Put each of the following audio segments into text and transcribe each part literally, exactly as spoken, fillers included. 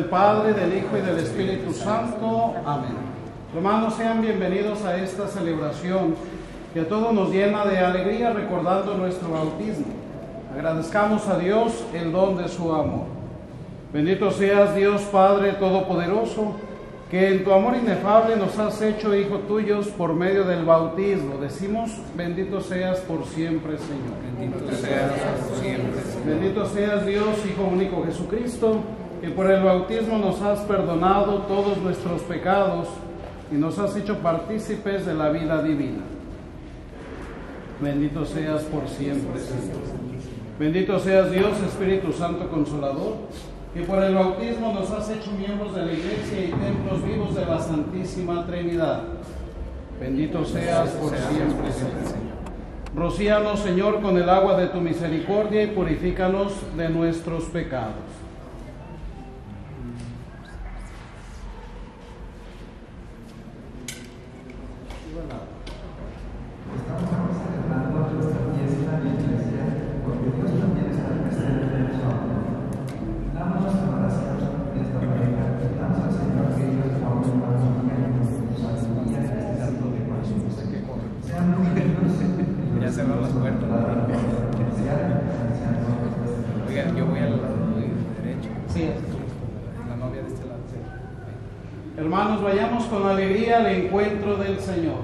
Padre, del Hijo y del Espíritu Santo. Amén. Hermanos, sean bienvenidos a esta celebración que a todos nos llena de alegría recordando nuestro bautismo. Agradezcamos a Dios el don de su amor. Bendito seas, Dios Padre Todopoderoso, que en tu amor inefable nos has hecho hijos tuyos por medio del bautismo. Decimos, bendito seas por siempre, Señor. Bendito seas por siempre. Bendito seas, Dios, Hijo único Jesucristo, que por el bautismo nos has perdonado todos nuestros pecados y nos has hecho partícipes de la vida divina. Bendito seas por siempre, Señor. Bendito seas, Dios, Espíritu Santo Consolador, que por el bautismo nos has hecho miembros de la Iglesia y templos vivos de la Santísima Trinidad. Bendito seas por siempre, Señor. Rocíanos, Señor, con el agua de tu misericordia y purifícanos de nuestros pecados. Ya cerraron las puertas. Oiga, yo voy al lado derecho. Sí. La novia de este lado. Hermanos, vayamos con alegría al encuentro del Señor.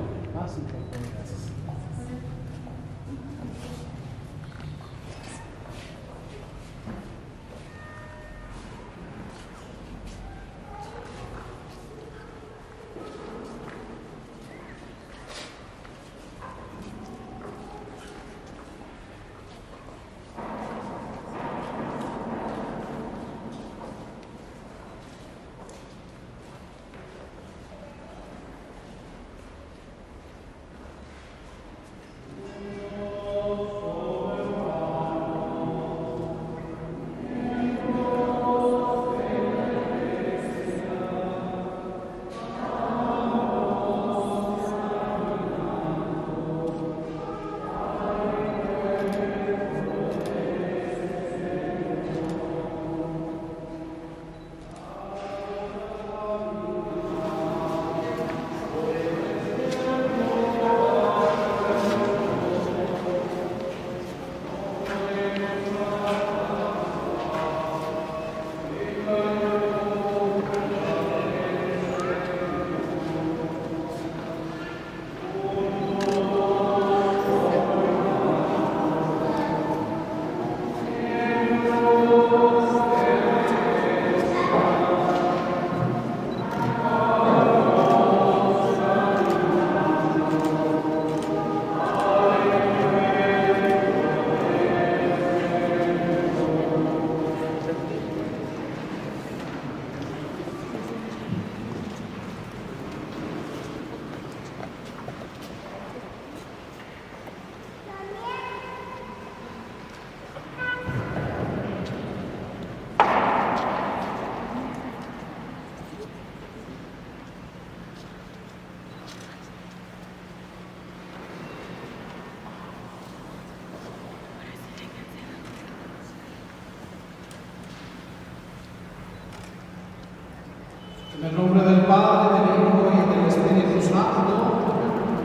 En el nombre del Padre, del Hijo y del Espíritu Santo,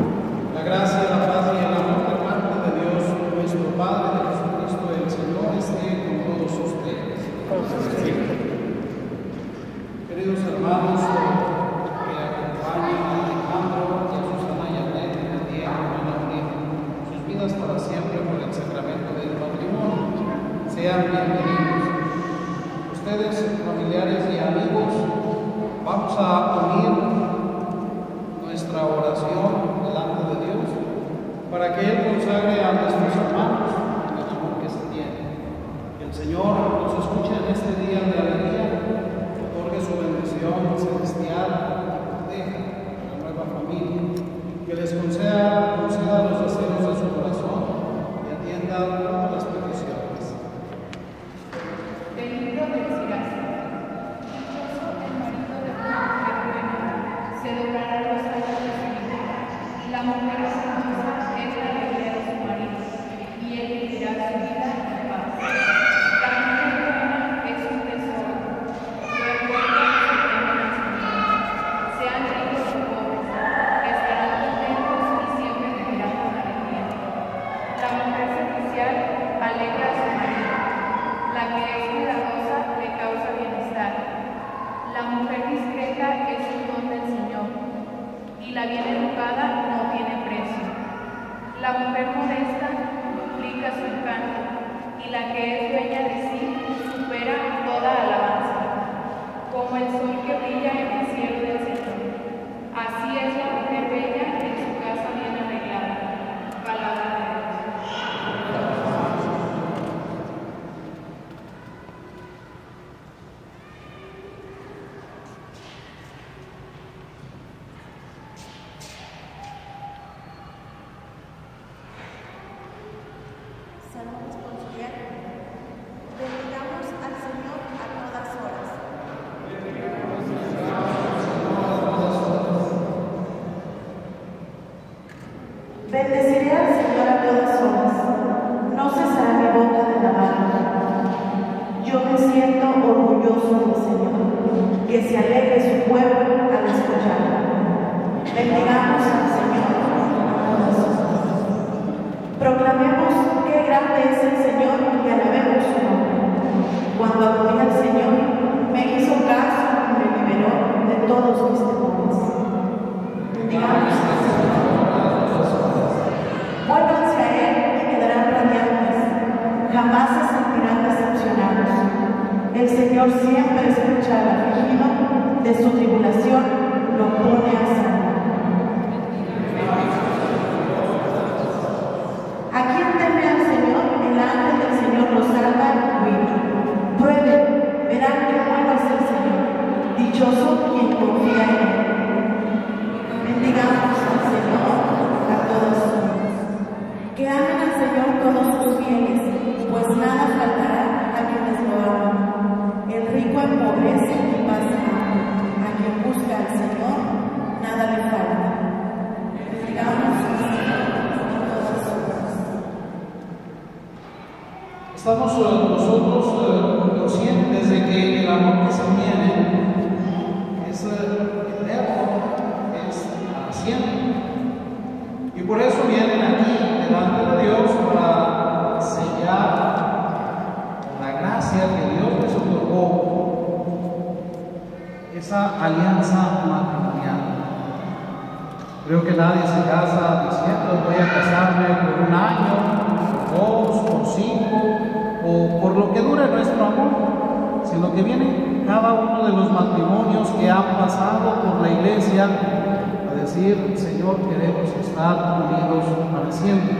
la gracia, la paz y el amor de parte de Dios, nuestro Padre, de Jesucristo el Señor, esté con todos ustedes. Queridos hermanos que acompañan a Alejandro y a Susana y a Ned, que tienen a unir sus vidas para siempre por el sacramento del matrimonio, sean bienvenidos. Ustedes, familiares y amigos, vamos a unir nuestra oración delante de Dios para que Él consagre a nuestros hermanos el amor que se tiene. Que el Señor nos escuche en este día de alegría, otorgue su bendición celestial y proteja a la nueva familia, que les conceda, conceda los deseos de su corazón y atienda todas las peticiones. Del libro del Sirach. Se doblará los ojos de su vida, y la mujer hermosa es la alegría de su marido, y él vivirá su vida en paz. La mujer buena es un tesoro, fuerte que es cuidadosa le causa bienestar. La mujer discreta es un don del Señor, y la bien educada no tiene precio. La mujer modesta duplica su encanto, y la que es dueña de sí supera toda alabanza. Como el sol que brilla en el cielo del Señor, así es la mujer bella en su casa bien arreglada. Palabra de Salmo responsorial. Bendigamos al Señor a todas horas. Bendeciré al Señor a todas horas. No cesará mi boca de alabarlo. Yo me siento orgulloso del Señor, que se alegre su pueblo al escucharlo. Bendigamos al Señor a todas horas. Proclamemos qué grande es el Señor y alabemos su nombre. Cuando acudí al Señor, me hizo caso y me liberó de todos mis temores. Bendigamos al Señor. Vuélvanse a Él y quedarán radiantes. Jamás se sentirán decepcionados. El Señor siempre escucha al afligido, de su tribulación lo pone a salvo. ¿A quién teme al Señor? El ángel del Señor lo salva y cuida. Prueben, verán qué bueno es el Señor. Dichoso quien confía en Él. Bendigamos al Señor a todas horas. Que amen al Señor todos sus fieles, pues nada faltará a quienes lo aman. El rico empobrece y pasa hambre. A quien busca al Señor, nada le falta. Bendigamos al Señor a todas horas. Estamos eh, nosotros eh, conscientes de que el amor que se tiene es eh, eterno, es para siempre. Y por eso vienen aquí delante de Dios para sellar la gracia que Dios les otorgó, esa alianza matrimonial. Creo que nadie se casa diciendo voy a casarme por un año, por dos, por cinco, o por lo que dure nuestro amor, sino que viene cada uno de los matrimonios que han pasado por la iglesia a decir, Señor, queremos estar unidos para siempre.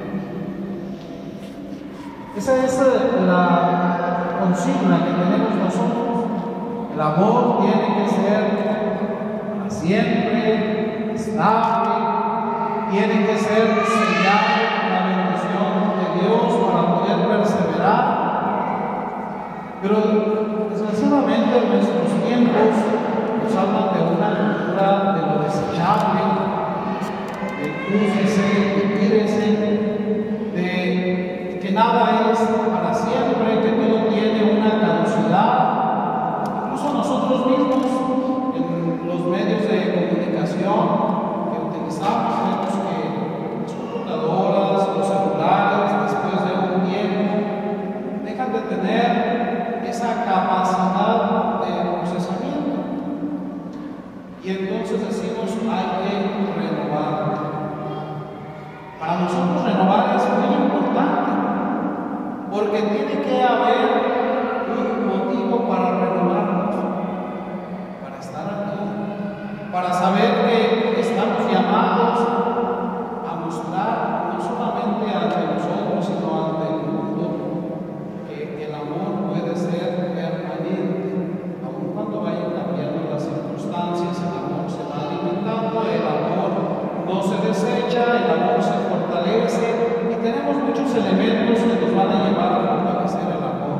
Esa es la consigna que tenemos nosotros. El amor tiene que ser para siempre, estable, tiene que ser sellado con la bendición de Dios para poder perseverar. Pero desgraciadamente en nuestros tiempos nos hablan de una cultura de lo desechable, de úsese, de tírese, de que nada es para siempre, que todo tiene una caducidad. Incluso nosotros mismos en los medios de comunicación que utilizamos vemos que las computadoras, los celulares, después de un tiempo, dejan de tener esa capacidad de procesamiento. Y entonces decimos, hay que renovar. Para nosotros renovar es muy importante, porque tiene que haber un motivo para renovarnos, para estar aquí, para saber que estamos llamados a mostrar no solamente ante nosotros, sino ante el mundo, que el amor puede ser permanente, aun cuando vayan cambiando las circunstancias. El amor se va alimentando, el amor no se desecha, el amor se fortalece, y tenemos muchos elementos que nos van a llevar a fortalecer el amor.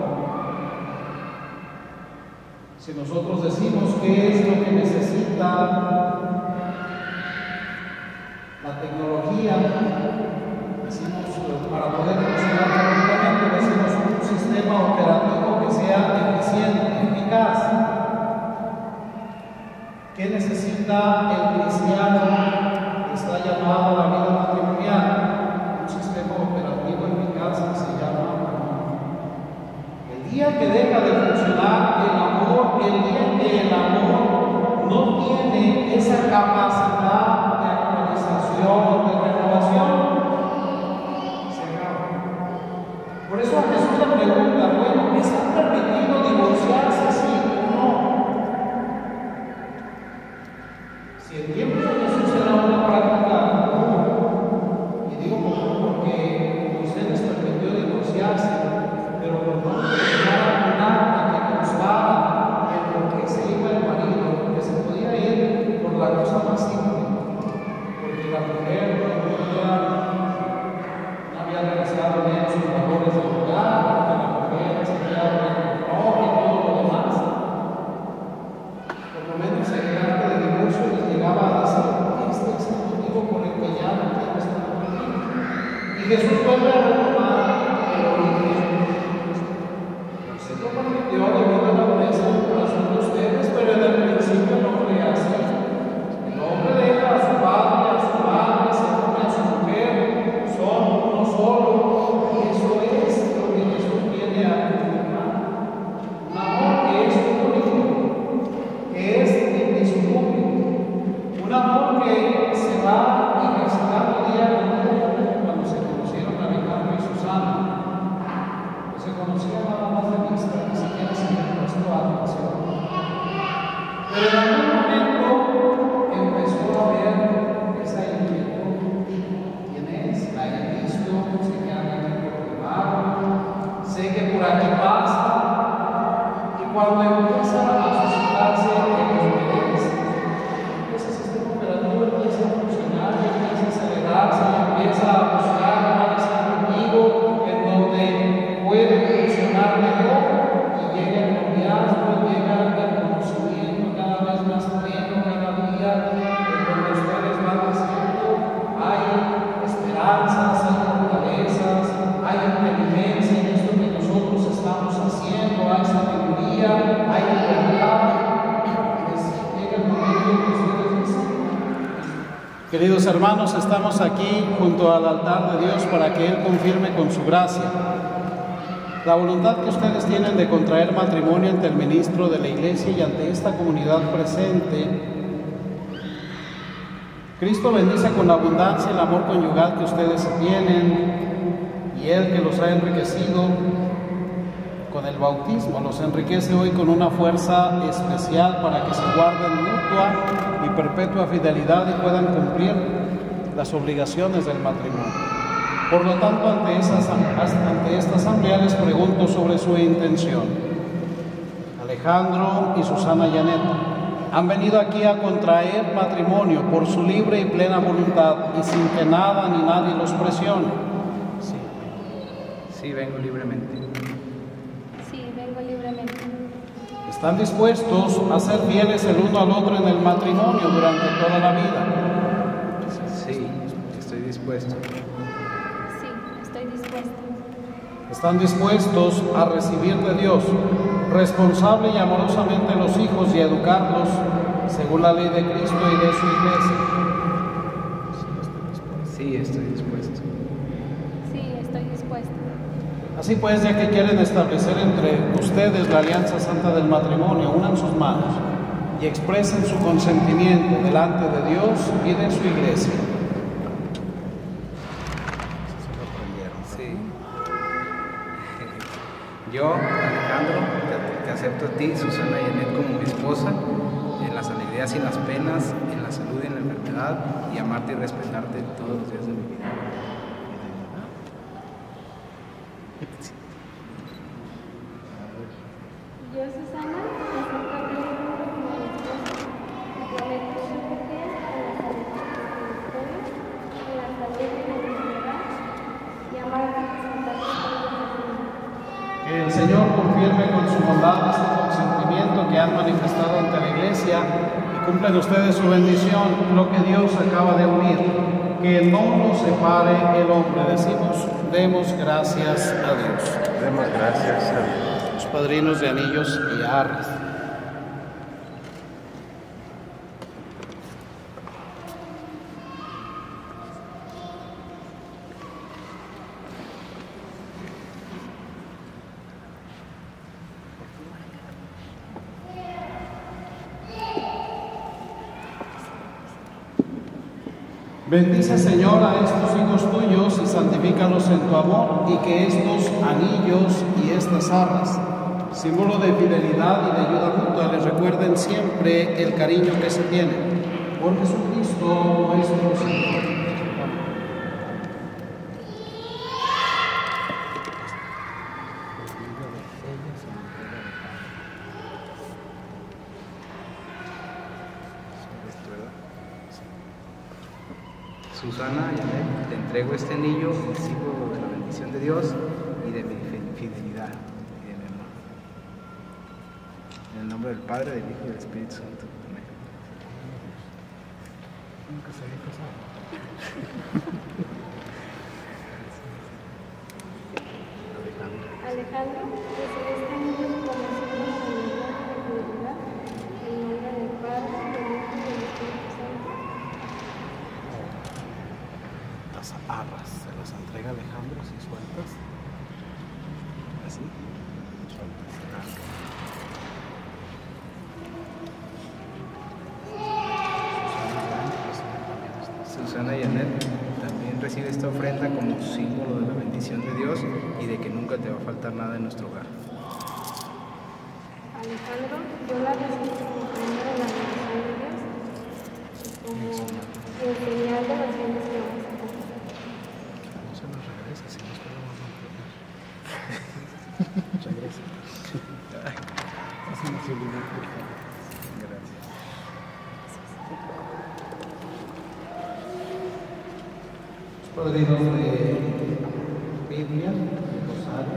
Si nosotros decimos qué es lo que necesita la tecnología, decimos para poder funcionar correctamente, decimos un sistema operativo que sea eficiente, eficaz. ¿Qué necesita el cristiano que está llamado a la vida matrimonial? Un sistema operativo eficaz que se llama amor. El día día que deja de funcionar el amor, el día que el amor no tiene esa capacidad de actualización, de renovación, se acaba. Por eso a Jesús le pregunta, bueno, ¿está permitido divorciarse, sí o no? Si en tiempos de Jesús era una práctica común, y digo común porque José les permitió divorciarse, pero por no llegar a un acta que constaba en lo que se iba el marido, porque se podía ir por la cosa más simple, porque la mujer todavía no había realizado bien sus labores del hogar, porque la mujer se había recuperado y todo lo demás. Por lo menos el acta de divorcio les llegaba a decir, este es el motivo por el que ya no quiero estar conmigo. Y Jesús vuelve a retomar el origen. Se lo permitió debido a la dureza del corazón de ustedes, pero en el principio no fue así. El hombre deja a su padre y a su madre, se une a su mujer, son uno solo. Y eso es lo que Jesús viene a confirmar. Un amor que es único, que es indisoluble. Un amor que se va y que se da día con día cuando se conocieron a Ricardo y Susana. No se conocían nada más de vista, ni siquiera se habían puesto atención. Pero en algún momento empezó a ver esa inquietud. ¿Quién es? La he visto, sé que alguien por el barrio, sé que por aquí pasa. Y cuando empieza a suscitarse el interés, entonces el sistema operativo empieza a funcionar, empieza a acelerarse, empieza a buscar cuál es el motivo en donde puede funcionar mejor, y llega el noviazgo, llega el conocimiento cada vez más pleno, cada día, en donde ustedes van diciendo, hay esperanzas, hay fortalezas, hay inteligencia en esto que nosotros estamos haciendo, hay sabiduría, hay libertad. Llega el momento en que ustedes dicen, queridos hermanos, estamos aquí junto al altar de Dios para que Él confirme con su gracia la voluntad que ustedes tienen de contraer matrimonio ante el ministro de la Iglesia y ante esta comunidad presente. Cristo bendice con abundancia el amor conyugal que ustedes tienen, y Él que los ha enriquecido con el bautismo, los enriquece hoy con una fuerza especial para que se guarden mutua y perpetua fidelidad y puedan cumplir las obligaciones del matrimonio. Por lo tanto, ante, esas, ante esta asamblea les pregunto sobre su intención. Alejandro y Susana Janet han venido aquí a contraer matrimonio por su libre y plena voluntad y sin que nada ni nadie los presione. Sí, sí, vengo libremente. Sí, vengo libremente. ¿Están dispuestos a ser fieles el uno al otro en el matrimonio durante toda la vida? Sí, estoy dispuesto. Sí, estoy dispuesto. ¿Están dispuestos a recibir de Dios responsable y amorosamente los hijos y educarlos según la ley de Cristo y de su iglesia? Sí, estoy dispuesto. Sí, estoy dispuesto. Así pues, ya que quieren establecer entre ustedes la alianza santa del matrimonio, unan sus manos y expresen su consentimiento delante de Dios y de su iglesia. Sí. Yo, Alejandro, te, te acepto a ti, Susana Janet, como mi esposa, en las alegrías y en las penas, en la salud y en la enfermedad, y amarte y respetarte todos los días de mi vida. Yo, Susana, te acepto a ti como mi esposa. Te prometo ser fiel a las alegrías de la salud y en la enfermedad, y amarte y respetarte todos los días de mi vida. Que el Señor confirme con su bondad este consentimiento que han manifestado ante la Iglesia y cumplan ustedes su bendición, lo que Dios acaba de unir. Que no nos separe el hombre. Decimos, demos gracias a Dios. Demos gracias a Dios. Los padrinos de anillos y arras. Bendice, Señor, a estos hijos tuyos y santifícalos en tu amor, y que estos anillos y estas arras, símbolo de fidelidad y de ayuda mutua, les recuerden siempre el cariño que se tienen. Por Jesucristo nuestro Señor. Susana, Yanet, te entrego este anillo, el símbolo de la bendición de Dios y de mi fidelidad y de mi amor. En el nombre del Padre, del Hijo y del Espíritu Santo. Amén. Nunca se había casado. Alejandro, recibe este anillo como símbolo de unidad y fidelidad, en nombre del Padre, del Hijo y del Espíritu Santo. Las arras se las entrega Alejandro, si sueltas. Así. Sueltas. Susana Yanet también recibe esta ofrenda como símbolo de la bendición de Dios y de que nunca te va a faltar nada en nuestro hogar. Alejandro, yo la recibo como ofrenda de la bendición de Dios y como en señal de los bienes que vamos a hacer. No se nos regresa, si nos podemos mantener. Muchas gracias. Hacemos el dinero, por favor. Gracias. Padrinos de Biblia, de Rosario,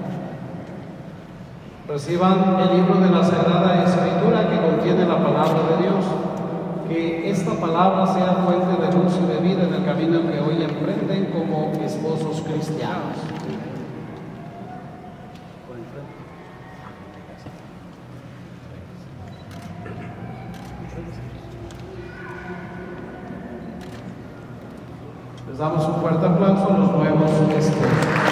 reciban el libro de la Sagrada Escritura que contiene la palabra de Dios. Que esta palabra sea fuente de luz y de vida en el camino que hoy emprenden como esposos cristianos. Les damos un fuerte aplauso a los nuevos esposos.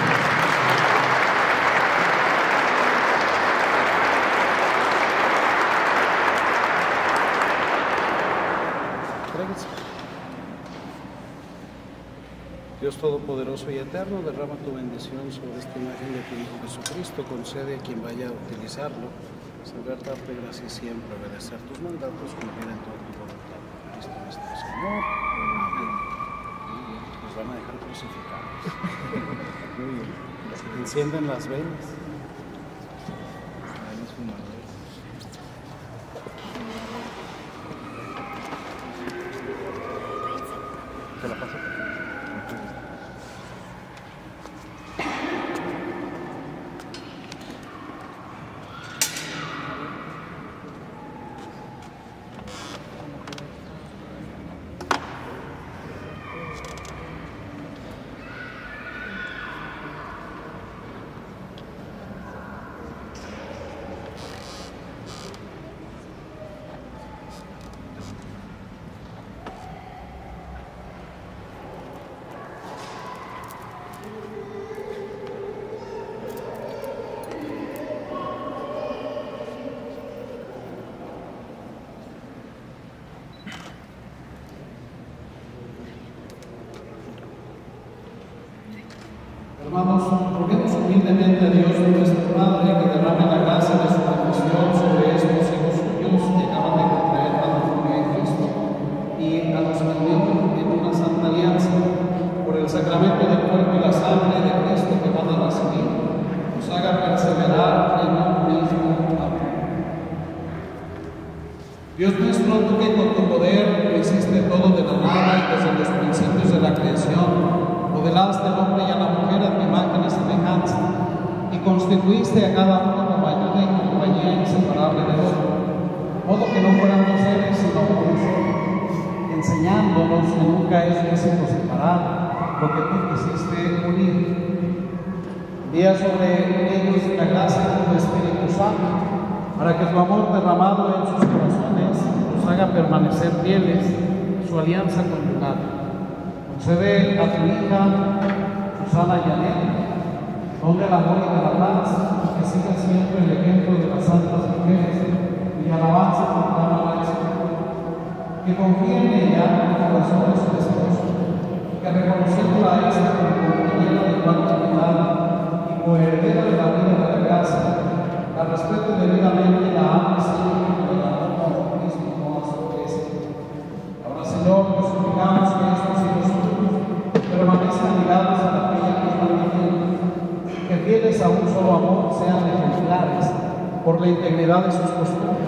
Dios Todopoderoso y Eterno, derrama tu bendición sobre esta imagen de tu Hijo Jesucristo. Concede a quien vaya a utilizarlo saber darte gracias siempre, obedecer tus mandatos, cumplir en toda tu voluntad. Cristo nuestro Señor. Amén. Nos van a dejar crucificados. Muy bien. Encienden las velas. Te la paso. Hermanos, roguemos humildemente a Dios nuestro Padre que derrame la gracia de su bendición sobre estos hijos suyos que acaban de contraer matrimonio en Cristo y a los que unen en una santa alianza por el sacramento del cuerpo y la sangre de Cristo que van a recibir, nos haga perseverar en un mismo amor. Dios nuestro, tú que con tu poder lo hiciste todo de la nada y desde los principios de la creación, modelaste al hombre y a la mujer a tu imagen y semejanza, y constituiste a cada uno como ayuda y compañía inseparable de otro, modo que no fueran dos seres sino uno solo, enseñándonos que nunca es lícito separar lo que tú quisiste unir. Envía sobre ellos la gracia de tu Espíritu Santo, para que tu amor derramado en sus corazones los haga permanecer fieles a su alianza conyugal. Concede a tu hija Susana Yanet don del amor y de la paz, que siga siempre el ejemplo de las santas mujeres y alabanza proclama al Señor, que confíe en ella el corazón de su esposo, que reconociéndola a esta como compañera de tu actividad y coheredera de la vida de la casa, la respeto debidamente, la amo siempre y la amo como mismo no a su vez. Ahora, Señor, nos suplicamos que estos hijos tuyos permanezcan ligados a la fe que nos mantiene, que fieles a un solo amor sean ejemplares por la integridad de sus costumbres.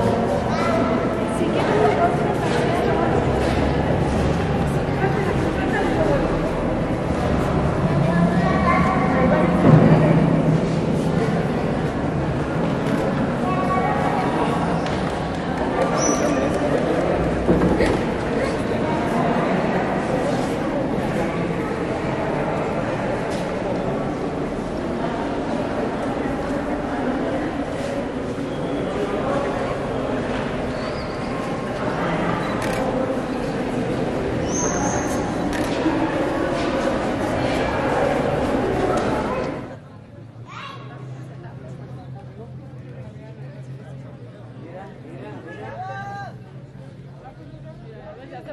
Si quieres,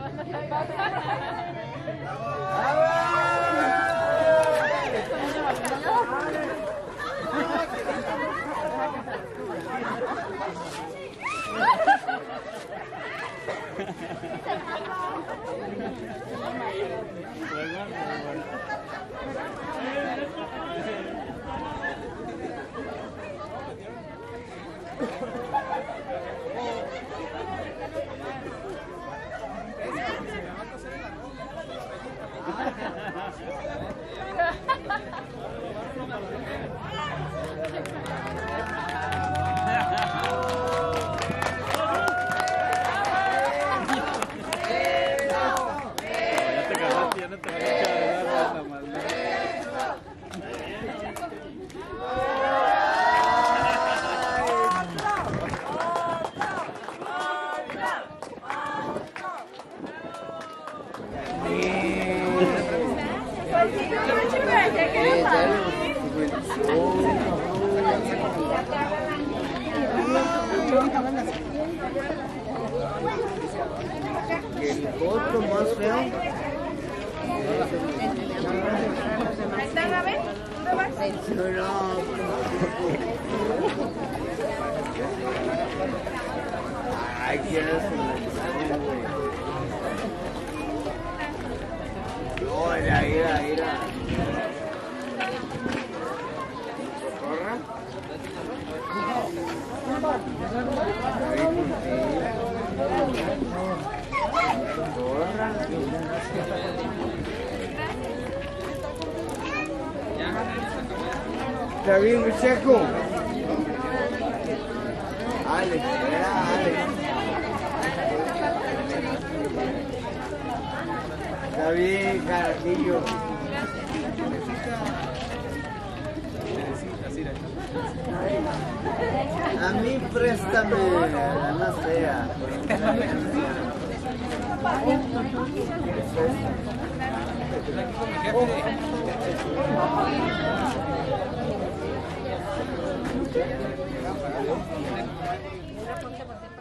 El otro más feo. ¿Está la vez? ¿Dónde vas? No, no. Ay, quiero su güey. No, mira, mira, mira. ¿Corra? ¿Está bien, Checo? Alex, era Alex. Está bien, carajillo. A mí préstame la más fea. La próxima.